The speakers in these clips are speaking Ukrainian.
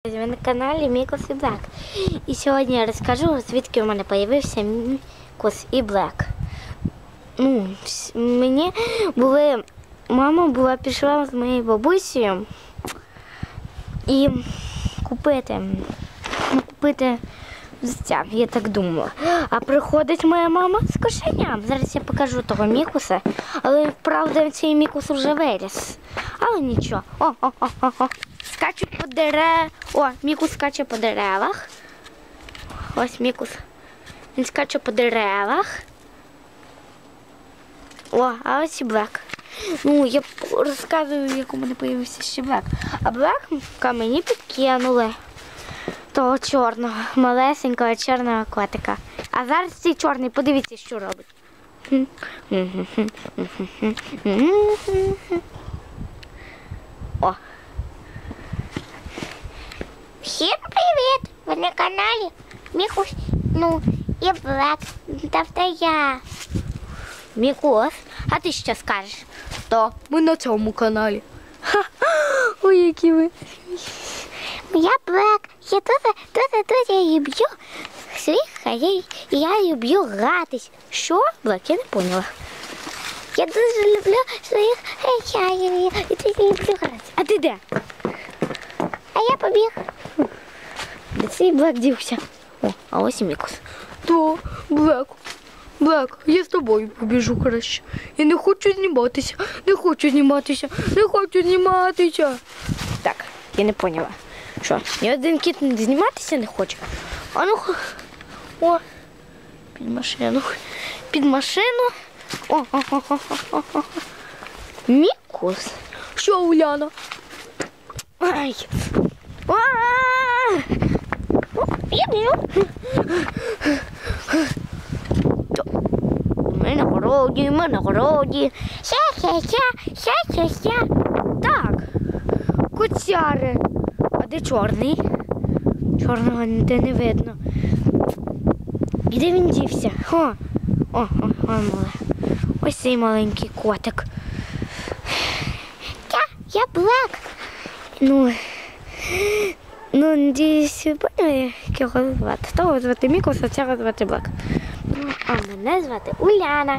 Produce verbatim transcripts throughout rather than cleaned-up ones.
Ви на каналі Мікус і Блек. І сьогодні я розкажу, звідки у мене з'явився Мікус і Блек. Ну, мені були... Мама була пішла з моєю бабусею і купити, купити взуття, я так думала. А приходить моя мама з кошеням. Зараз я покажу того Мікуса, але правда цей Мікус вже виріс. Але нічого. О, о, о, о, о. Скачу по деревах. О, Мікус скаче по деревах. Ось Мікус. Він скаче по деревах. О, а ось і Блек. Ну, я розказую, як у мене з'явився ще Блек. А Блека мені підкинули того чорного, малесенького чорного котика. А зараз цей чорний, подивіться, що робить. О. Всім привіт! Ви на каналі Мікус, ну, і Блек. Тобто я. Мікус, а ти що скажеш? То ми на цьому каналі. Ой, які ви. Я Блек. Я дуже, дуже, дуже люблю своїх хазяїв. І я люблю гратись. Що? Блек, я не поняла. Я дуже люблю своїх хазяїв. І дуже люблю гратись. А ти де? А я побіг. Де цей Блек дівся? О, а ось і Мікус. То, Блек. Блек, я з тобою побіжу краще. Я не хочу зніматися, не хочу зніматися, не хочу зніматися. Так, я не поняла. Що, ні один кіт зніматися не хоче? А ну, о, під машину, під машину. О, о, о, о, о, о. Мікус. Що, Уляна? Ай. Я б'ю. Ми на городі, ми на городі. Ся-ся-ся, ся-ся-ся. Так, котяри. А де чорний? Чорного ніде не видно. І де він дівся? О, о, о, о, мале. Ось цей маленький котик. Я, я Блек. Ну, ну, надіюсь, поняли, як його звати. Того звати Мікус, а цього звати Блек. А мене звати Уляна.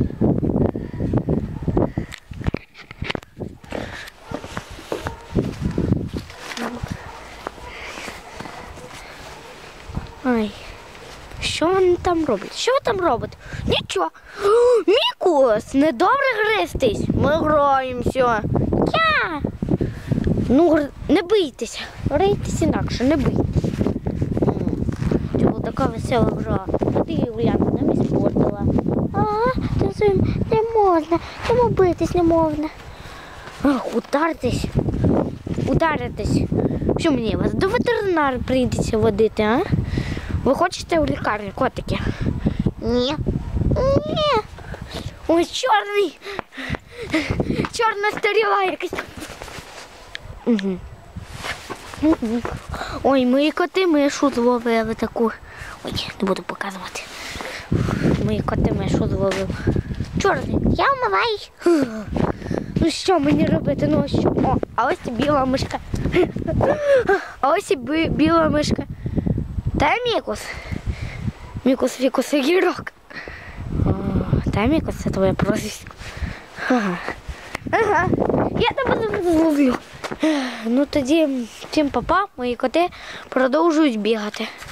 Ай, що вони там роблять? Що ви там робите? Нічого. О, Мікус, недобре гристись. Ми граємося. Я. Ну, не бийтеся. Грайтеся інакше, не бийтеся. Це була така весела гра. А ти, Уляна, нам іспортила. Ага, то цим не можна. Тому битись не можна. Ах, ударитись. Ударитись. Що мені вас до ветеринара прийдеться водити, а? Ви хочете в лікарню, котики? Ні. Ні. Ой, чорний. Чорна стріла якась. Угу. Угу. Ой, мої коти мишу зловили таку. Ой, не буду показувати. Мої коти мишу зловили. Чорний. Я вмиваюсь. Ну що мені робити? Ну що? О, а ось і біла мишка. А ось і бі- біла мишка. Та Мікус. Мікус, Вікус, огірок. О, та Мікус, це твоє прозвисько. Ага. Ага. Я тебе зловлю. Ну тоді всім папа, мої коти продовжують бігати.